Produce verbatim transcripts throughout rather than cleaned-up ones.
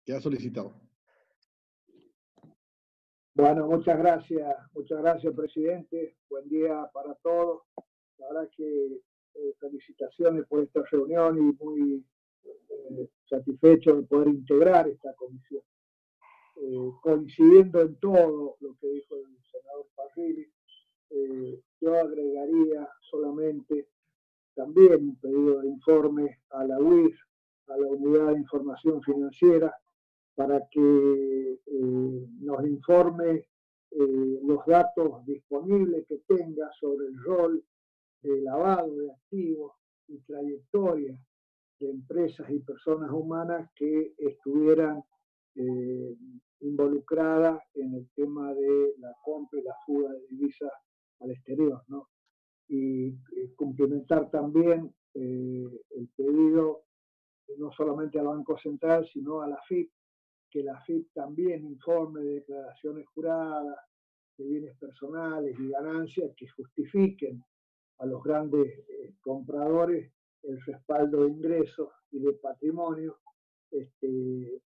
que ha solicitado. Bueno, muchas gracias, muchas gracias, presidente. Buen día para todos. La verdad que eh, felicitaciones por esta reunión y muy eh, satisfecho de poder integrar esta comisión. Eh, coincidiendo en todo lo que dijo el senador Parrilli, eh, yo agregaría solamente también un pedido de informe a la U I F, a la Unidad de Información Financiera, para que eh, nos informe eh, los datos disponibles que tenga sobre el rol de lavado de activos y trayectoria de empresas y personas humanas que estuvieran eh, involucradas en el tema de la compra y la fuga de divisas al exterior, ¿no? Y eh, complementar también eh, el pedido eh, no solamente al Banco Central, sino a la F I P, que la F I P también informe de declaraciones juradas, de bienes personales y ganancias que justifiquen a los grandes eh, compradores el respaldo de ingresos y de patrimonio este,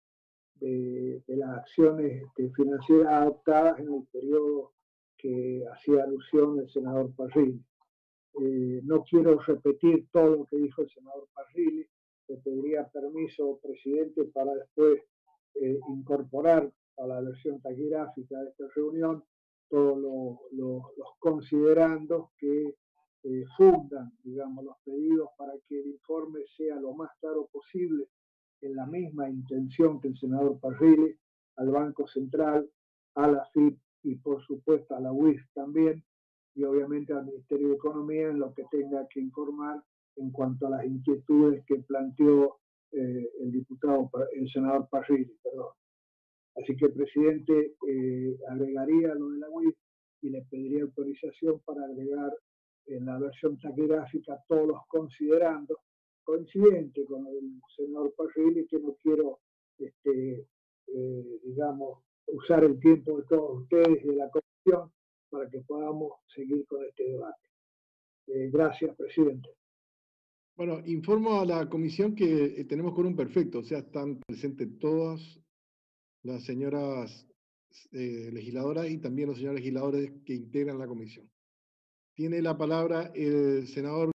de, de, las acciones este, financieras adoptadas en el periodo que hacía alusión el senador Parrilli. Eh, no quiero repetir todo lo que dijo el senador Parrilli, le pediría permiso, presidente, para después eh, incorporar a la versión taquigráfica de esta reunión todos lo, lo, los considerandos que eh, fundan, digamos, los pedidos para que el informe sea lo más claro posible en la misma intención que el senador Parrilli, al Banco Central, a la F I P y por supuesto a la U I F también, y obviamente al Ministerio de Economía en lo que tenga que informar en cuanto a las inquietudes que planteó eh, el diputado, el senador Parrilli, perdón. Así que, presidente, eh, agregaría lo de la U I F y le pediría autorización para agregar en la versión taquigráfica todos los considerandos, coincidente con el senador Parrilli, que no quiero, este, eh, digamos, usar el tiempo de todos ustedes y de la comisión para que podamos seguir con este debate. Eh, gracias, presidente. Bueno, informo a la comisión que tenemos quórum perfecto, o sea, están presentes todas las señoras eh, legisladoras y también los señores legisladores que integran la comisión. Tiene la palabra el senador